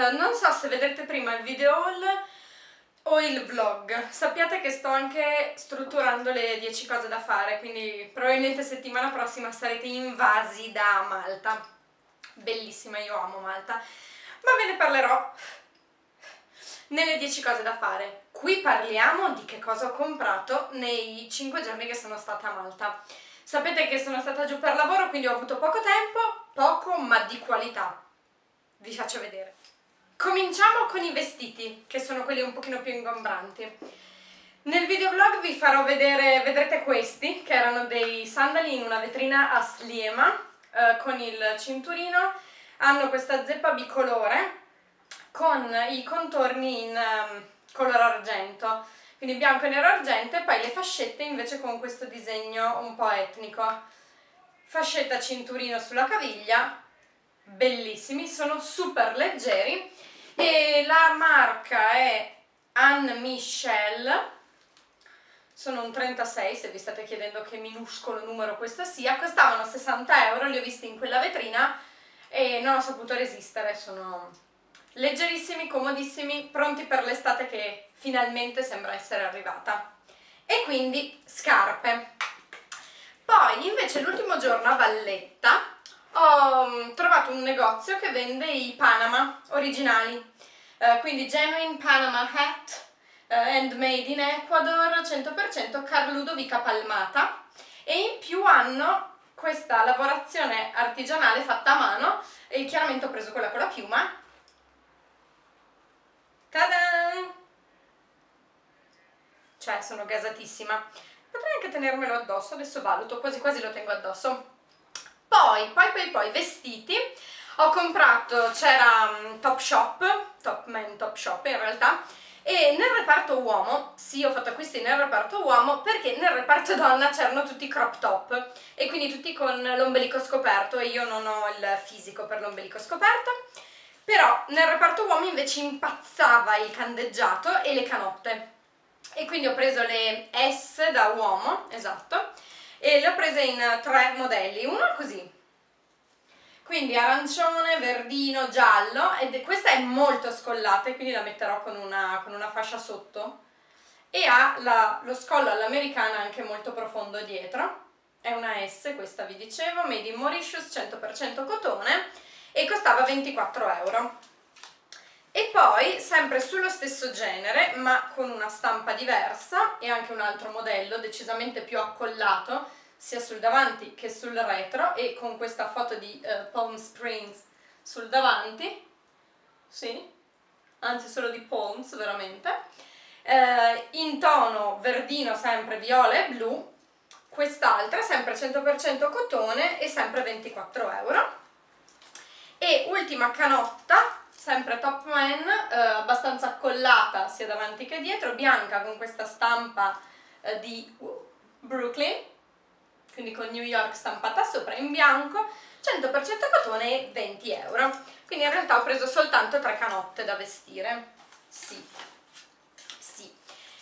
non so se vedrete prima il video haul o il vlog. Sappiate che sto anche strutturando le 10 cose da fare, quindi probabilmente settimana prossima sarete invasi da Malta. Bellissima, io amo Malta, ma ve ne parlerò nelle 10 cose da fare. Qui parliamo di che cosa ho comprato nei 5 giorni che sono stata a Malta. Sapete che sono stata giù per lavoro, quindi ho avuto poco tempo, poco ma di qualità. Vi faccio vedere. Cominciamo con i vestiti, che sono quelli un pochino più ingombranti. Nel videovlog vi farò vedere, vedrete questi, che erano dei sandali in una vetrina a Sliema, con il cinturino. Hanno questa zeppa bicolore con i contorni in color argento, quindi bianco e nero argento, e poi le fascette invece con questo disegno un po' etnico. Fascetta cinturino sulla caviglia, bellissimi, sono super leggeri e la marca è Anne Michel, sono un 36, se vi state chiedendo che minuscolo numero questo sia. Costavano 60 €, li ho visti in quella vetrina e non ho saputo resistere. Sono leggerissimi, comodissimi, pronti per l'estate che finalmente sembra essere arrivata. E quindi scarpe. Poi invece l'ultimo giorno a Valletta ho trovato un negozio che vende i Panama originali, quindi Genuine Panama Hat, handmade in Ecuador, 100% Carludovica palmata, e in più hanno questa lavorazione artigianale fatta a mano, e chiaramente ho preso quella con la piuma. Ta-da! Cioè, sono gasatissima. Potrei anche tenermelo addosso, adesso valuto, quasi quasi lo tengo addosso. Poi, vestiti. Ho comprato, c'era Top Shop in realtà, e nel reparto uomo, sì, ho fatto acquisti nel reparto uomo perché nel reparto donna c'erano tutti crop top e quindi tutti con l'ombelico scoperto, e io non ho il fisico per l'ombelico scoperto. Però nel reparto uomo invece impazzava il candeggiato e le canotte, e quindi ho preso le S da uomo, esatto, e le ho prese in 3 modelli. Uno è così, quindi arancione, verdino, giallo, ed questa è molto scollata e quindi la metterò con una fascia sotto, e ha lo scollo all'americana anche molto profondo dietro. È una S, questa vi dicevo, made in Mauritius, 100% cotone, e costava 24 €. E poi, sempre sullo stesso genere, ma con una stampa diversa e anche un altro modello decisamente più accollato, sia sul davanti che sul retro, e con questa foto di Palm Springs sul davanti, sì, anzi solo di Palms veramente, in tono verdino, sempre viola e blu. Quest'altra sempre 100% cotone e sempre 24 €. E ultima canotta, sempre Top Man, abbastanza accollata sia davanti che dietro, bianca con questa stampa di Brooklyn, quindi con New York stampata sopra in bianco, 100% cotone e 20 €. Quindi in realtà ho preso soltanto 3 canotte da vestire. Sì, sì.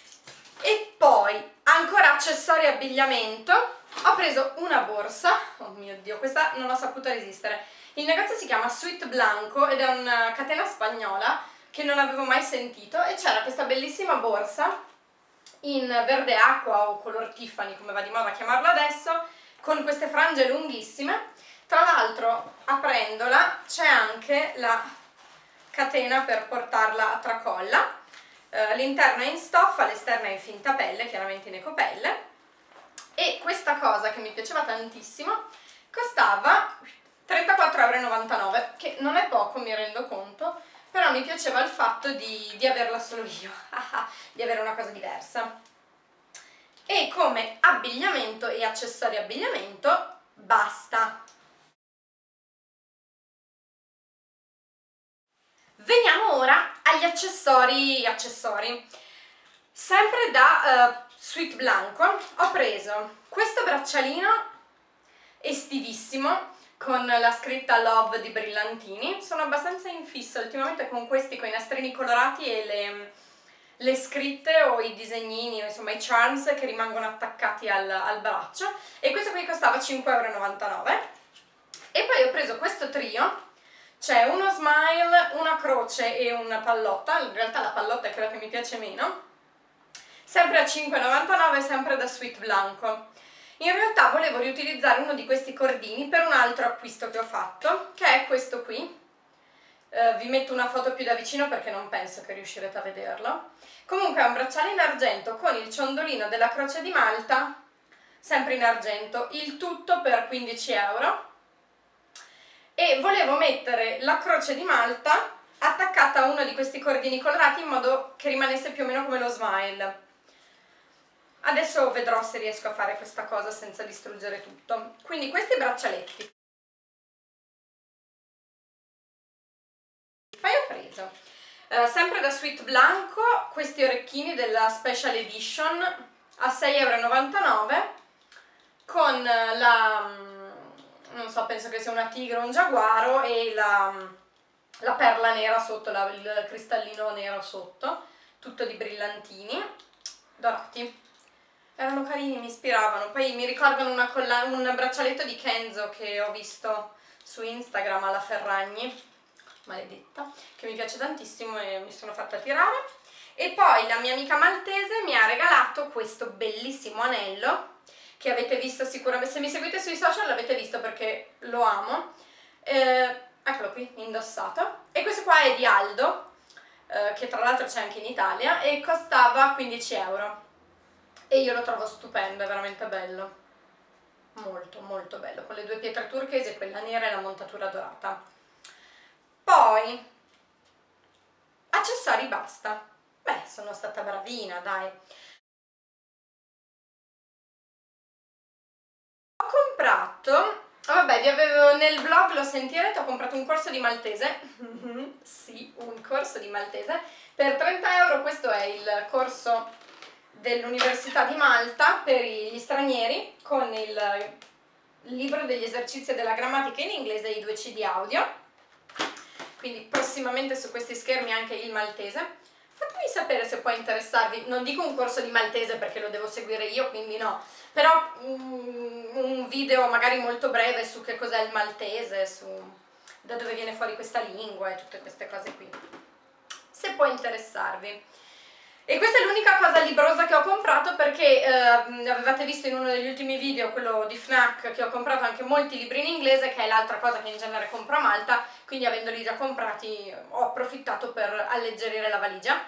E poi ancora accessori e abbigliamento. Ho preso una borsa, oh mio Dio, questa non ho saputo resistere. Il negozio si chiama Sweet Blanco ed è una catena spagnola che non avevo mai sentito, e c'era questa bellissima borsa in verde acqua o color Tiffany, come va di moda chiamarla adesso, con queste frange lunghissime. Tra l'altro, aprendola c'è anche la catena per portarla a tracolla. L'interno è in stoffa, l'esterno è in finta pelle, chiaramente in ecopelle, e questa cosa che mi piaceva tantissimo costava 34,99 €, che non è poco, mi rendo conto, però mi piaceva il fatto di averla solo io, di avere una cosa diversa. E come abbigliamento e accessori abbigliamento basta. Veniamo ora agli accessori. Sempre da Sweet Blanco ho preso questo braccialino estivissimo con la scritta Love di brillantini. Sono abbastanza in fissa ultimamente con questi, con i nastrini colorati e le scritte o i disegnini, o insomma i charms che rimangono attaccati al braccio, e questo qui costava 5,99 €. E poi ho preso questo trio, c'è uno smile, un croce e una pallotta, in realtà la pallotta è quella che mi piace meno, sempre a 5,99, sempre da Sweet Blanco. In realtà volevo riutilizzare uno di questi cordini per un altro acquisto che ho fatto, che è questo qui. Vi metto una foto più da vicino perché non penso che riuscirete a vederlo. Comunque è un bracciale in argento con il ciondolino della Croce di Malta, sempre in argento, il tutto per 15 euro. E volevo mettere la Croce di Malta attaccata a uno di questi cordini colorati in modo che rimanesse più o meno come lo smile. Adesso vedrò se riesco a fare questa cosa senza distruggere tutto. Quindi questi braccialetti. Poi ho preso, sempre da Sweet Blanco, questi orecchini della Special Edition a 6,99 € con la, non so, penso che sia una tigre o un giaguaro e la perla nera sotto, il cristallino nero sotto, tutto di brillantini dorati. Erano carini, mi ispiravano. Poi mi ricordano un braccialetto di Kenzo che ho visto su Instagram alla Ferragni, maledetta, che mi piace tantissimo e mi sono fatta tirare. E poi la mia amica maltese mi ha regalato questo bellissimo anello che avete visto sicuramente, se mi seguite sui social l'avete visto perché lo amo. Eccolo qui, indossato. E questo qua è di Aldo, che tra l'altro c'è anche in Italia, e costava 15 euro. E io lo trovo stupendo, è veramente bello, molto molto bello, con le due pietre turchesi, quella nera e la montatura dorata. Poi accessori basta. Beh, sono stata bravina, dai. Ho comprato, vabbè, vi avevo nel vlog, lo sentirete, ho comprato un corso di maltese. Sì, un corso di maltese per 30 euro. Questo è il corso dell'Università di Malta per gli stranieri, con il libro degli esercizi della grammatica in inglese e i 2 CD audio. Quindi prossimamente su questi schermi anche il maltese. Fatemi sapere se può interessarvi, non dico un corso di maltese perché lo devo seguire io, quindi no, però un video magari molto breve su che cos'è il maltese, su da dove viene fuori questa lingua e tutte queste cose qui, se può interessarvi. E questa è l'unica cosa librosa che ho comprato perché avevate visto in uno degli ultimi video, quello di Fnac, che ho comprato anche molti libri in inglese, che è l'altra cosa che in genere compro a Malta, quindi avendoli già comprati ho approfittato per alleggerire la valigia.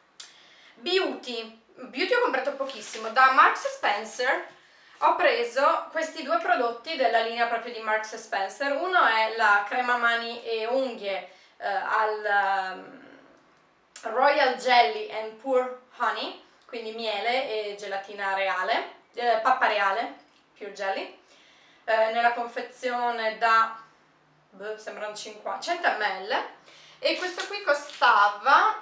Beauty ho comprato pochissimo, da Marks Spencer ho preso questi due prodotti della linea proprio di Marks Spencer. Uno è la crema mani e unghie al Royal Jelly and Pure Honey, quindi miele e gelatina reale, pappa reale, Pure Jelly, nella confezione da, sembrano 100 ml, e questo qui costava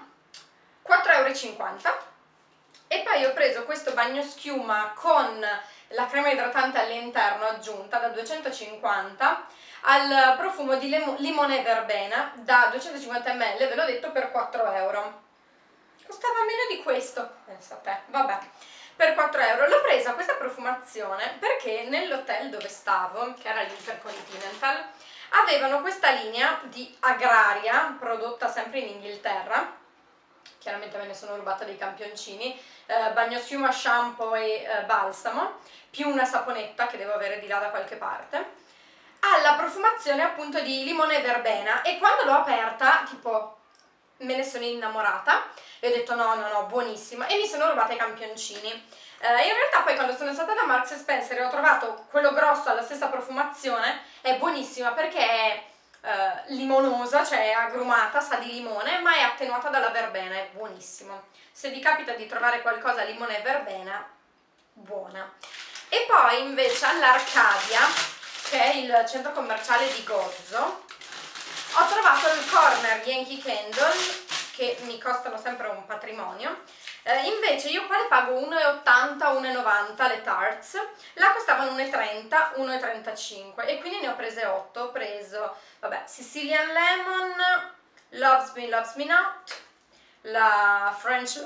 4,50 €. E poi ho preso questo bagnoschiuma con la crema idratante all'interno aggiunta da 250 al profumo di limone e verbena da 250 ml, ve l'ho detto, per 4 euro. Costava meno di questo, pensa a te, vabbè, per 4 euro. L'ho presa questa profumazione perché nell'hotel dove stavo, che era l'Intercontinental, avevano questa linea di Agraria, prodotta sempre in Inghilterra, chiaramente me ne sono rubata dei campioncini, bagnoschiuma, shampoo e balsamo, più una saponetta che devo avere di là da qualche parte, alla profumazione appunto di limone e verbena, e quando l'ho aperta, tipo, me ne sono innamorata e ho detto no, no, no, buonissima, e mi sono rubata i campioncini. In realtà poi quando sono stata da Marks Spencer e ho trovato quello grosso alla stessa profumazione, è buonissima perché è limonosa, cioè agrumata, sa di limone, ma è attenuata dalla verbena, è buonissimo. Se vi capita di trovare qualcosa a limone e verbena, buona. E poi invece all'Arcadia, che è il centro commerciale di Gozzo, ho trovato il corner Yankee Candle, che mi costano sempre un patrimonio. Invece io qua le pago 1,80 €, 1,90 € le tarts, là costavano 1,30 €, 1,35 € e quindi ne ho prese 8. Ho preso, vabbè, Sicilian Lemon, Loves Me Not, la French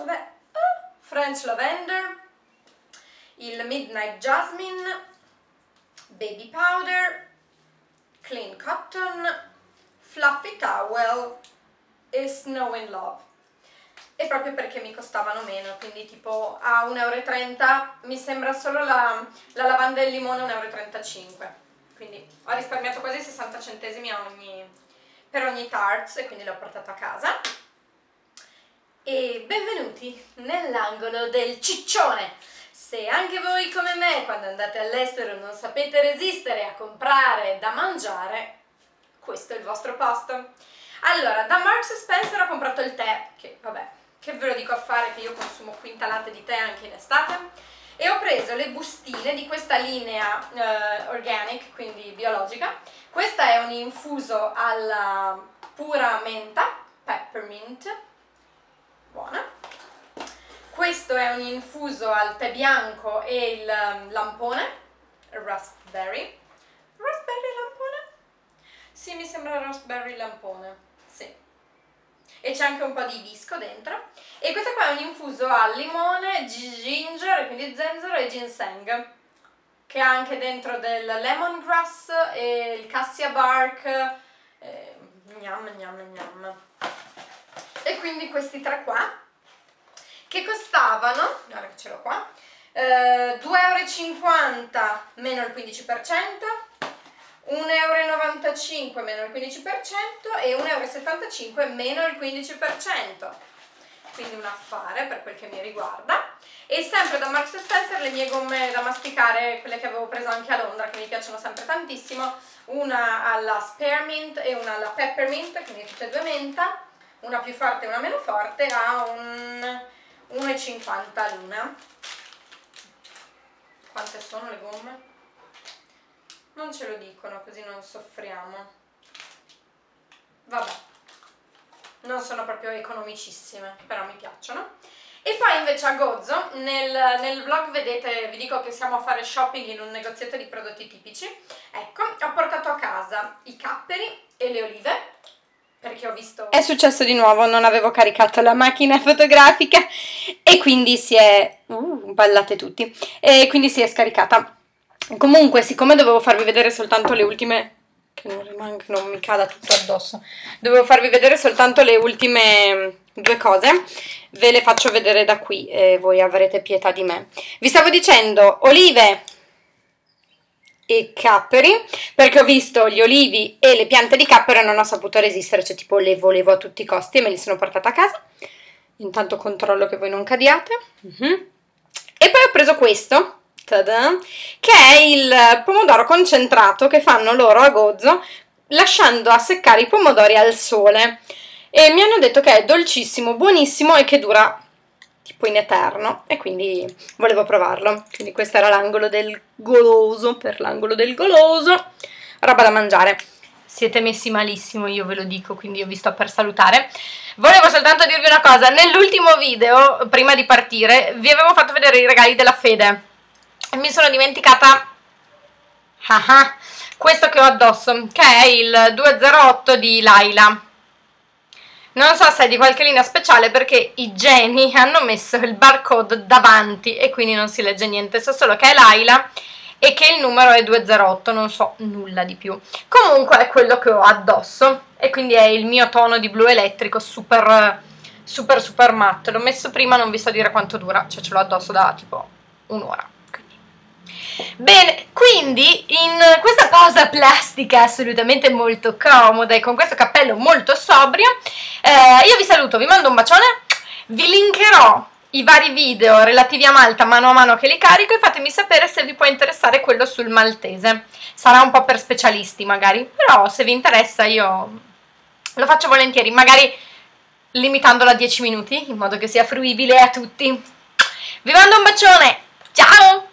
Lavender, il Midnight Jasmine, Baby Powder, Clean Cotton, Fluffy Towel, French Lavender, il Midnight Jasmine, Baby Powder, Clean Cotton, Fluffy Towel, French Lavender, il Midnight Jasmine, Baby Powder, Clean Cotton, Fluffy Towel, French Lavender, e Snow in Love, e proprio perché mi costavano meno, quindi tipo a 1,30 € mi sembra solo la lavanda e il limone 1,35 €, quindi ho risparmiato quasi 60 centesimi per ogni tarts, e quindi l'ho portato a casa. E benvenuti nell'angolo del ciccione. Se anche voi come me quando andate all'estero non sapete resistere a comprare da mangiare, questo è il vostro posto. Allora, da Marks & Spencer ho comprato il tè, che vabbè, che ve lo dico a fare, che io consumo quintalate di tè anche in estate, e ho preso le bustine di questa linea organic, quindi biologica. Questa è un infuso alla pura menta, peppermint, buona. Questo è un infuso al tè bianco e il lampone, raspberry lampone? Sì, mi sembra raspberry lampone, sì. E c'è anche un po' di hibisco dentro. E questo qua è un infuso al limone, ginger, quindi zenzero e ginseng, che ha anche dentro del lemongrass e il cassia bark, gnam gnam gnam. E quindi questi tre qua, che costavano, guarda che ce l'ho qua, 2,50 € meno il 15%, 1,95 € meno il 15% e 1,75 € meno il 15%. Quindi un affare per quel che mi riguarda. E sempre da Marks & Spencer le mie gomme da masticare, quelle che avevo preso anche a Londra, che mi piacciono sempre tantissimo, una alla spearmint e una alla peppermint, quindi tutte e due menta, una più forte e una meno forte, a 1,50 € l'una. Quante sono le gomme? Non ce lo dicono, così non soffriamo. Vabbè, non sono proprio economicissime, però mi piacciono. E poi invece a Gozzo, nel vlog vedete, vi dico che siamo a fare shopping in un negozietto di prodotti tipici. Ecco, ho portato a casa i capperi e le olive, perché ho visto... È successo di nuovo, non avevo caricato la macchina fotografica e quindi si è... ballate tutti. E quindi si è scaricata. Comunque, siccome dovevo farvi vedere soltanto le ultime... che non mi cada tutto addosso. Dovevo farvi vedere soltanto le ultime due cose. Ve le faccio vedere da qui e voi avrete pietà di me. Vi stavo dicendo olive e capperi, perché ho visto gli olivi e le piante di cappero e non ho saputo resistere, cioè tipo le volevo a tutti i costi e me li sono portata a casa. Intanto controllo che voi non cadiate. E poi ho preso questo, tada, che è il pomodoro concentrato che fanno loro a Gozzo lasciando a seccare i pomodori al sole, e mi hanno detto che è dolcissimo, buonissimo e che dura tipo in eterno, e quindi volevo provarlo. Quindi questo era l'angolo del goloso, per l'angolo del goloso, roba da mangiare. Siete messi malissimo, io ve lo dico, quindi io vi sto per salutare. Volevo soltanto dirvi una cosa: nell'ultimo video, prima di partire, vi avevo fatto vedere i regali della Fede e mi sono dimenticata questo che ho addosso, che è il 208 di Laila. Non so se è di qualche linea speciale, perché i geni hanno messo il barcode davanti e quindi non si legge niente, so solo che è Laila e che il numero è 208, non so nulla di più. Comunque è quello che ho addosso e quindi è il mio tono di blu elettrico super matte. L'ho messo prima, non vi so dire quanto dura, cioè ce l'ho addosso da tipo un'ora. Bene, quindi in questa cosa plastica assolutamente molto comoda e con questo cappello molto sobrio, io vi saluto, vi mando un bacione, vi linkerò i vari video relativi a Malta mano a mano che li carico, e fatemi sapere se vi può interessare quello sul maltese. Sarà un po' per specialisti magari, però se vi interessa io lo faccio volentieri, magari limitandolo a 10 minuti in modo che sia fruibile a tutti. Vi mando un bacione, ciao!